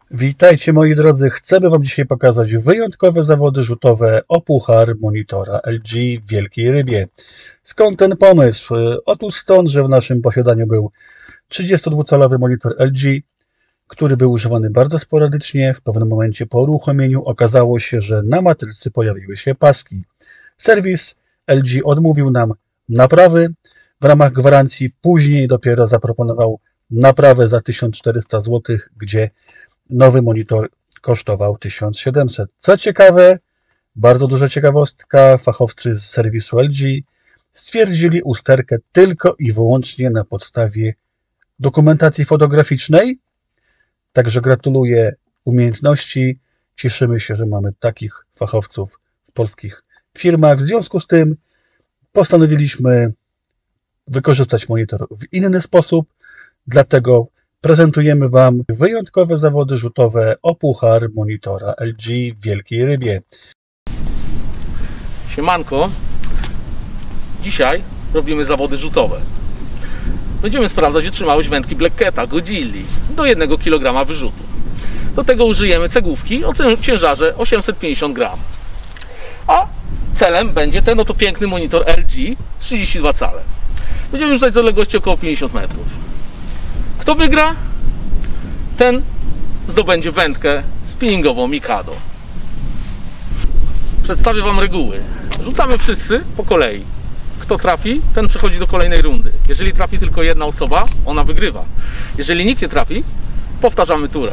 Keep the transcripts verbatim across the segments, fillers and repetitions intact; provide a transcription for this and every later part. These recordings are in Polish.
Witajcie moi drodzy, chcemy Wam dzisiaj pokazać wyjątkowe zawody rzutowe o puchar monitora L G w Wielkiej Rybie. Skąd ten pomysł? Otóż stąd, że w naszym posiadaniu był trzydziestodwucalowy monitor L G, który był używany bardzo sporadycznie. W pewnym momencie po uruchomieniu okazało się, że na matrycy pojawiły się paski. Serwis L G odmówił nam naprawy w ramach gwarancji, później dopiero zaproponował naprawę za tysiąc czterysta złotych, gdzie nowy monitor kosztował tysiąc siedemset. Co ciekawe, bardzo duża ciekawostka, fachowcy z serwisu L G stwierdzili usterkę tylko i wyłącznie na podstawie dokumentacji fotograficznej. Także gratuluję umiejętności. Cieszymy się, że mamy takich fachowców w polskich firmach. W związku z tym postanowiliśmy wykorzystać monitor w inny sposób, dlatego prezentujemy Wam wyjątkowe zawody rzutowe o puchar monitora L G w Wielkiej Rybie. Siemanko, dzisiaj robimy zawody rzutowe. Będziemy sprawdzać wytrzymałość wędki Black Cata Godzilli do jednego kilograma wyrzutu. Do tego użyjemy cegłówki o ciężarze osiemset pięćdziesiąt gramów. A celem będzie ten oto piękny monitor L G trzydzieści dwa cale. Będziemy rzucać z odległości około pięćdziesiąt metrów. Kto wygra, ten zdobędzie wędkę spinningową Mikado. Przedstawię Wam reguły. Rzucamy wszyscy po kolei. Kto trafi, ten przechodzi do kolejnej rundy. Jeżeli trafi tylko jedna osoba, ona wygrywa. Jeżeli nikt nie trafi, powtarzamy turę.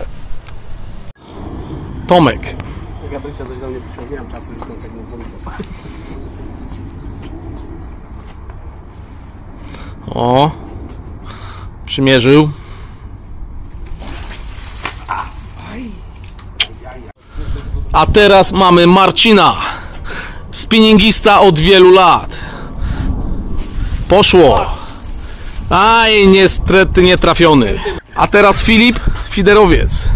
Tomek. Jak ja bym się coś do mnie przyjął, nie mam czasu już ten segment wolić. O, przymierzył. A teraz mamy Marcina, spinningista od wielu lat. Poszło. Aj, niestety nie trafiony. A teraz Filip, fiderowiec.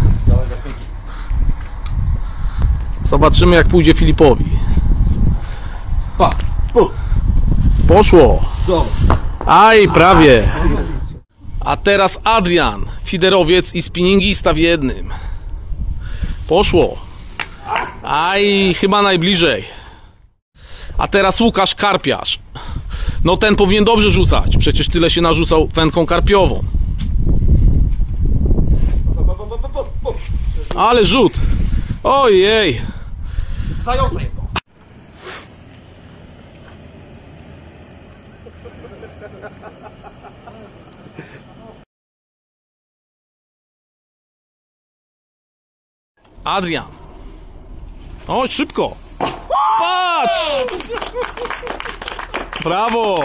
Zobaczymy, jak pójdzie Filipowi. Poszło. Aj, prawie. A teraz Adrian, fiderowiec i spinningista w jednym. Poszło. Aj, chyba najbliżej. A teraz Łukasz, karpiarz. No ten powinien dobrze rzucać. Przecież tyle się narzucał wędką karpiową. Ale rzut. Ojej. Zająca jest to. Adrian. O, szybko. Patrz. Brawo.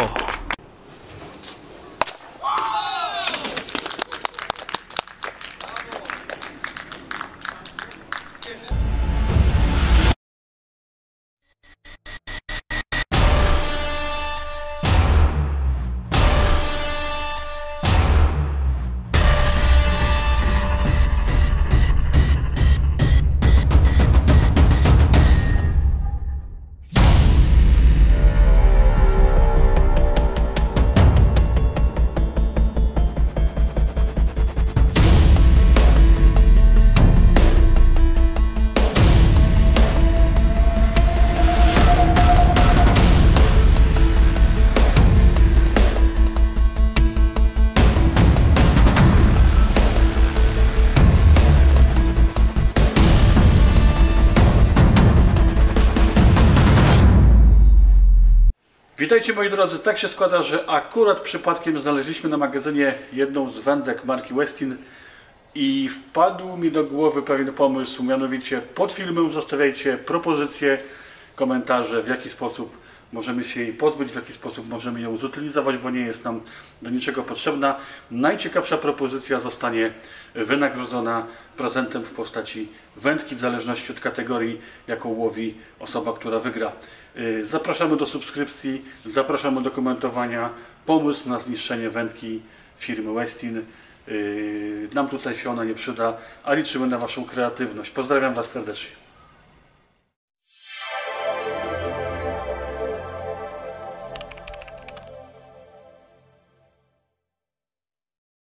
Witajcie moi drodzy, tak się składa, że akurat przypadkiem znaleźliśmy na magazynie jedną z wędek marki Westin i wpadł mi do głowy pewien pomysł, mianowicie pod filmem zostawiajcie propozycje, komentarze, w jaki sposób możemy się jej pozbyć, w jaki sposób możemy ją zutylizować, bo nie jest nam do niczego potrzebna. Najciekawsza propozycja zostanie wynagrodzona prezentem w postaci wędki, w zależności od kategorii, jaką łowi osoba, która wygra. Zapraszamy do subskrypcji, zapraszamy do komentowania. Pomysł na zniszczenie wędki firmy Westin. Nam tutaj się ona nie przyda, a liczymy na Waszą kreatywność. Pozdrawiam Was serdecznie.